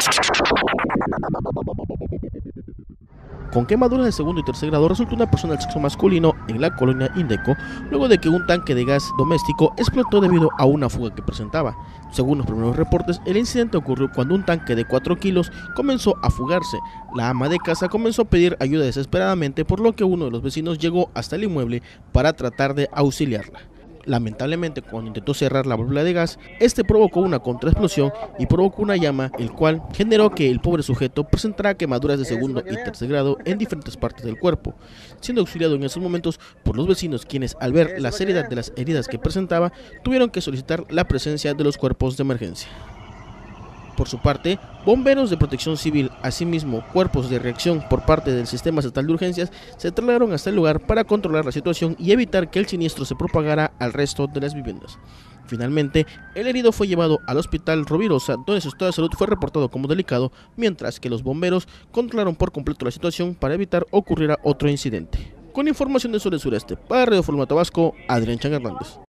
Con quemaduras de segundo y tercer grado resultó una persona del sexo masculino en la colonia Indeco, luego de que un tanque de gas doméstico explotó debido a una fuga que presentaba. Según los primeros reportes, el incidente ocurrió cuando un tanque de 4 kilos comenzó a fugarse. La ama de casa comenzó a pedir ayuda desesperadamente, por lo que uno de los vecinos llegó hasta el inmueble para tratar de auxiliarla. Lamentablemente, cuando intentó cerrar la válvula de gas, este provocó una contraexplosión y provocó una llama, el cual generó que el pobre sujeto presentara quemaduras de segundo y tercer grado en diferentes partes del cuerpo, siendo auxiliado en esos momentos por los vecinos, quienes al ver la seriedad de las heridas que presentaba, tuvieron que solicitar la presencia de los cuerpos de emergencia. Por su parte, bomberos de protección civil, asimismo cuerpos de reacción por parte del Sistema Estatal de Urgencias, se trasladaron hasta el lugar para controlar la situación y evitar que el siniestro se propagara al resto de las viviendas. Finalmente, el herido fue llevado al hospital Rovirosa, donde su estado de salud fue reportado como delicado, mientras que los bomberos controlaron por completo la situación para evitar ocurriera otro incidente. Con información de Sur y Sureste, para Radio Formato Vasco, Adrián Chan Hernández.